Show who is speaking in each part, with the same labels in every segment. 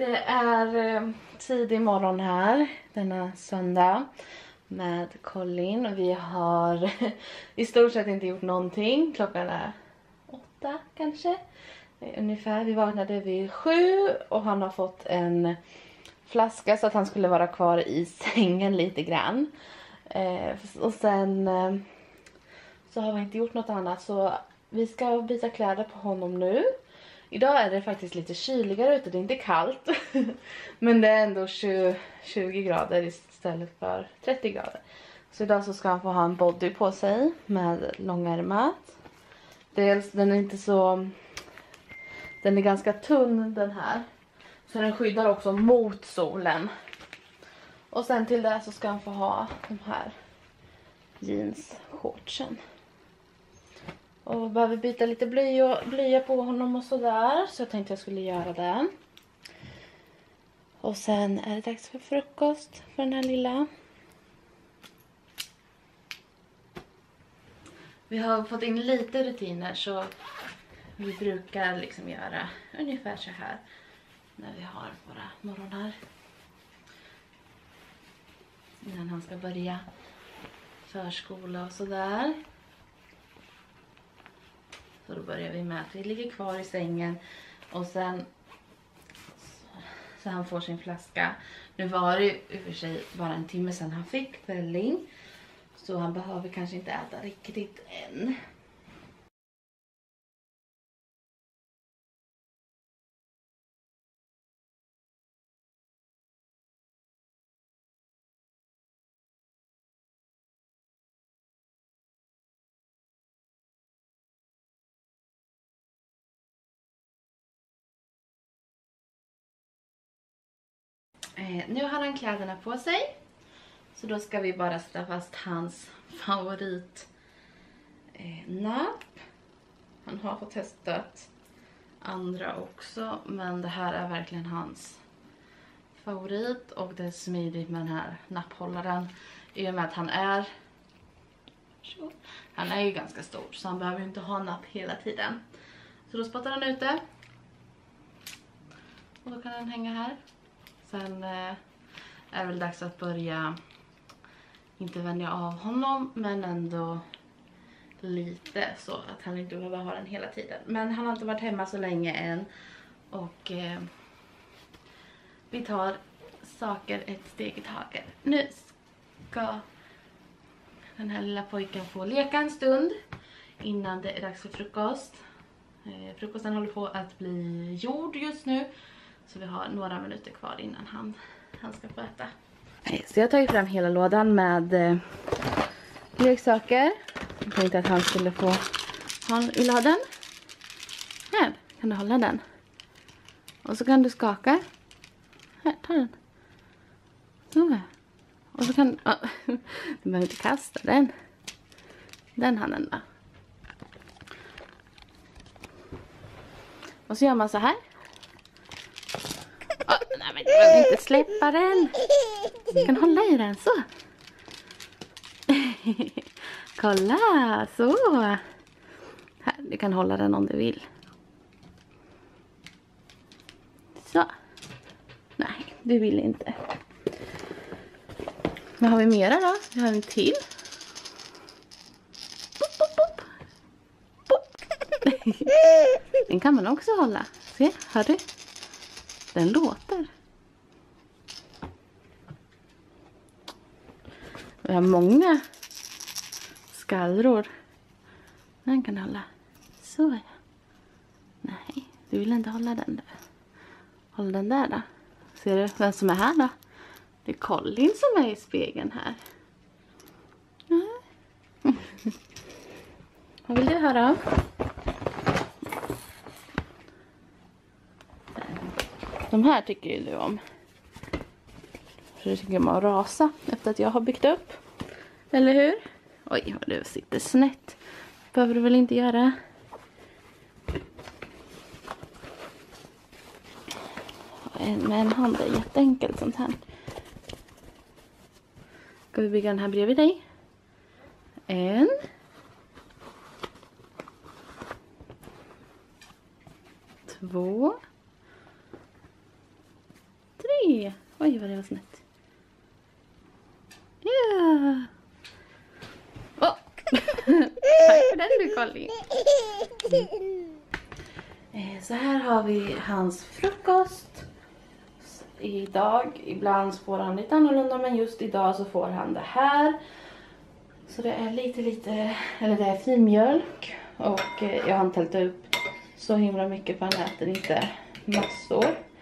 Speaker 1: Det är tidig morgon här denna söndag med Colin och vi har i stort sett inte gjort någonting. Klockan är 8 kanske ungefär. Vi vaknade vid 7 och han har fått en flaska så att han skulle vara kvar i sängen lite grann. Och sen så har vi inte gjort något annat, så vi ska byta kläder på honom nu. Idag är det faktiskt lite kyligare ute, det är inte kallt. Men det är ändå 20 grader istället för 30 grader. Så idag så ska han få ha en body på sig med långärmat. Dels den är inte så... Den är ganska tunn den här. Så den skyddar också mot solen. Och sen till det så ska han få ha de här jeansshortsen. Och behöver byta lite blöja på honom och sådär. Så jag tänkte jag skulle göra det. Och sen är det dags för frukost för den här lilla. Vi har fått in lite rutiner så vi brukar liksom göra ungefär så här när vi har våra morgonar. Innan han ska börja förskola och sådär. Så då börjar vi med att vi ligger kvar i sängen och sen så han får sin flaska. Nu var det i och för sig bara en timme sedan han fick välling. Så han behöver kanske inte äta riktigt än. Nu har han kläderna på sig. Så då ska vi bara sätta fast hans favorit napp. Han har fått testat andra också. Men det här är verkligen hans favorit. Och det är smidigt med den här napphållaren. I och med att han är ju ganska stor. Så han behöver inte ha napp hela tiden. Så då spottar han ut det. Och då kan den hänga här. Sen är det väl dags att börja, inte vänja av honom, men ändå lite så att han inte behöver ha den hela tiden. Men han har inte varit hemma så länge än och vi tar saker ett steg i taget. Nu ska den här lilla pojken få leka en stund innan det är dags för frukost. Frukosten håller på att bli gjord just nu. Så vi har några minuter kvar innan han ska få äta. Så jag har tagit fram hela lådan med leksaker. Jag tänkte att han skulle få ha i lådan. Här, kan du hålla den? Och så kan du skaka. Här, ta den. Så. Och så kan du behöver inte kasta den. Den handen då. Och så gör man så här. Nej, men du behöver inte släppa den. Du kan hålla i den så. Kolla, så. Här, du kan hålla den om du vill. Så. Nej, du vill inte. Vad har vi mera då? Vi har en till. Pop, pop, pop. Pop. Den kan man också hålla. Se, hör du? Den låter. Vi har många skallror. Den kan hålla. Så ja. Nej, du vill inte hålla den där. Håll den där då. Ser du vem som är här då? Det är Colin som är i spegeln här. Vad vill du höra? De här tycker ju du om. Så du tycker om att rasa efter att jag har byggt upp. Eller hur? Oj, vad du sitter snett. Behöver du väl inte göra. Med en hand är jätteenkelt sånt här. Ska vi bygga den här bredvid dig? 1. 2. Oj! Oj, vad det var snett. Ja! Åh! Tack för den du, Colin. Så här har vi hans frukost. Idag, ibland får han lite annorlunda, men just idag så får han det här. Så det är eller det är filmjölk. Och jag har inte hällt upp så himla mycket för han äter inte massor.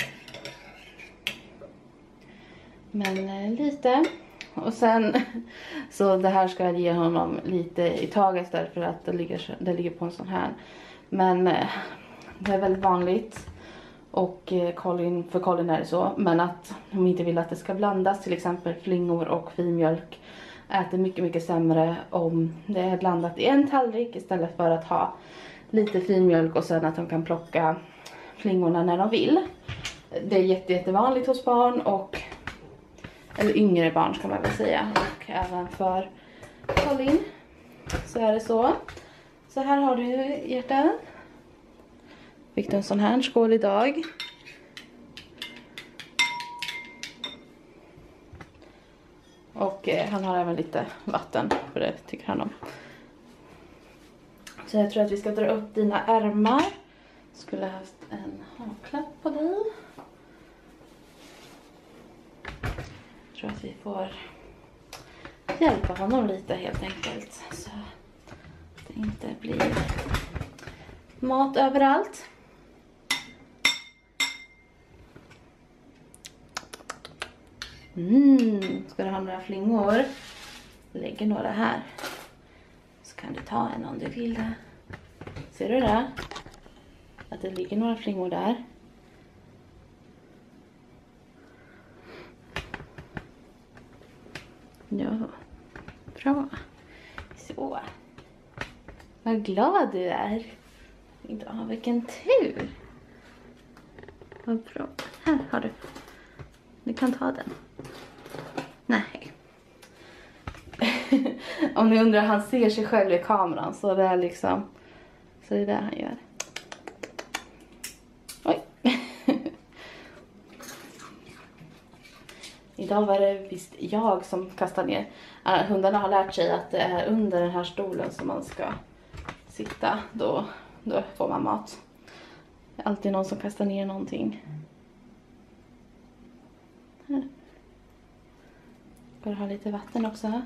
Speaker 1: Men lite. Och sen, så det här ska jag ge honom lite i taget därför att det ligger på en sån här. Men det är väldigt vanligt. Och för Colin är det så. Men att de inte vill att det ska blandas, till exempel flingor och filmjölk, äter mycket, mycket sämre om det är blandat i en tallrik istället för att ha lite filmjölk och sen att de kan plocka flingorna när de vill. Det är jättevanligt hos barn eller yngre barn ska man väl säga. Och även för Colin så är det så. Så här har du hjärtan. Fick du en sån här skål idag. Och han har även lite vatten, för det tycker han om. Så jag tror att vi ska dra upp dina ärmar. Skulle haft en haklapp på dig. Jag tror att vi får hjälpa honom lite helt enkelt. Så det inte blir mat överallt. Ska du ha några flingor? Lägger några här. Så kan du ta en om du vill det. Ser du det? Att det ligger några flingor där. Ja, bra. Så. Vad glad du är. Idag, vilken tur. Vad bra. Här har du. Du kan ta den. Nej. Om ni undrar, han ser sig själv i kameran. Så det är liksom. Så det är det han gör. Oj. Idag var det visst jag som kastade ner. Hundarna har lärt sig att det är under den här stolen som man ska sitta. Då får man mat. Det är alltid någon som kastar ner någonting. Här. Ska du ha lite vatten också här?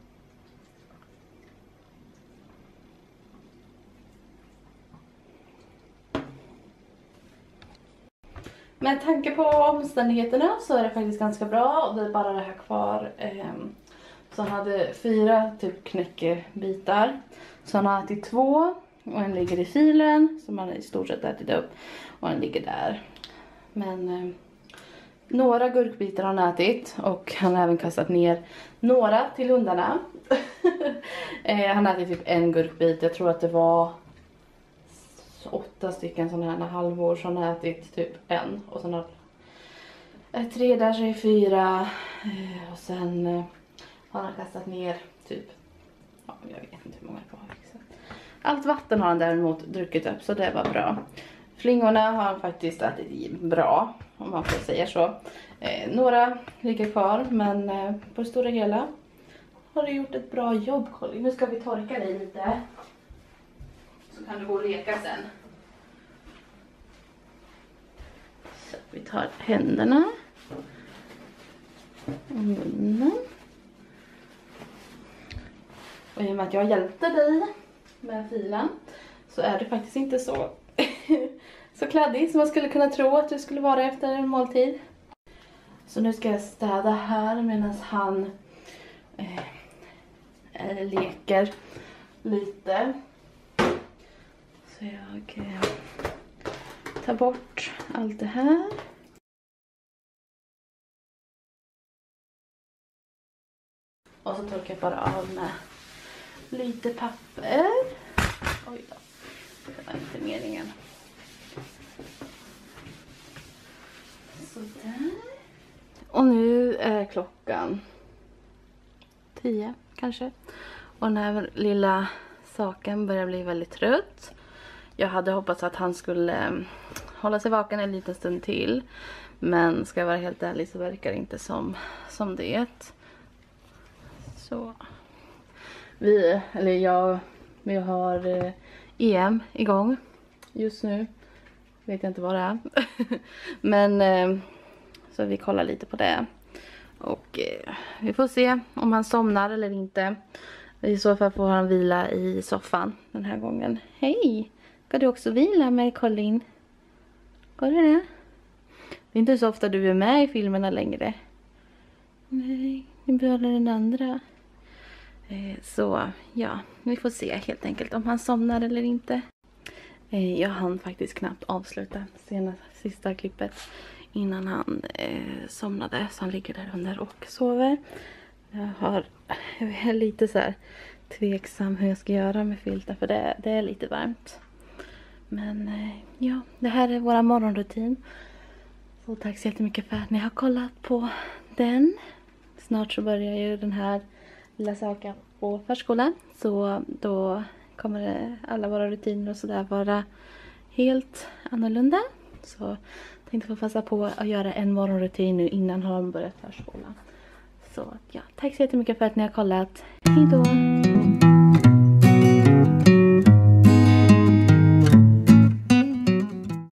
Speaker 1: Med tanke på omständigheterna så är det faktiskt ganska bra. Och det är bara det här kvar. Så han hade 4 typ knäckebitar. Så han har ätit 2. Och en ligger i filen. Som han i stort sett ätit upp. Och en ligger där. Men några gurkbitar har han ätit. Och han har även kastat ner några till hundarna. Han ätit typ en gurkbit. Jag tror att det var 8 stycken sådana här halvor. Så han har ätit typ en. Och sen har 3 där, så är 4. Och sen har han kastat ner typ, ja, jag vet inte hur många det var. Allt vatten har han däremot druckit upp, så det var bra. Flingorna har han faktiskt ätit bra, om man får säga så. Några ligger kvar, men på det stora hela har du gjort ett bra jobb, Colin. Nu ska vi torka dig lite. Så kan du gå och leka sen. Så vi tar händerna. Och munnen. Och i och med att jag hjälpte dig med filen så är det faktiskt inte så så kladdig som man skulle kunna tro att du skulle vara efter en måltid. Så nu ska jag städa här medan han leker lite. Så jag tar bort allt det här. Och så torkar jag bara av med lite papper. Oj då, det var inte meningen. Sådär. Och nu är klockan 10 kanske. Och den här lilla saken börjar bli väldigt trött. Jag hade hoppats att han skulle hålla sig vaken en liten stund till. Men ska jag vara helt ärlig så verkar det inte som det. Så vi har EM igång just nu. Vet jag inte vad det är. Men så vi kollar lite på det. Och vi får se om han somnar eller inte. I så fall får han vila i soffan den här gången. Hej! Ska du också vila med Colin? Går det det? Det är inte så ofta du är med i filmerna längre. Nej, ni behöver den andra. Så ja, vi får se helt enkelt om han somnar eller inte. Jag hann faktiskt knappt avsluta sista klippet innan han somnade. Så han ligger där under och sover. Jag är lite så här tveksam hur jag ska göra med filten, för det är lite varmt. Men ja, det här är våra morgonrutin. Så tack så jättemycket för att ni har kollat på den. Snart så börjar ju den här lilla saken på förskolan. Så då kommer alla våra rutiner och sådär vara helt annorlunda. Så jag tänkte få passa på att göra en morgonrutin nu innan han börjat förskolan. Så ja, tack så jättemycket för att ni har kollat. Hej då!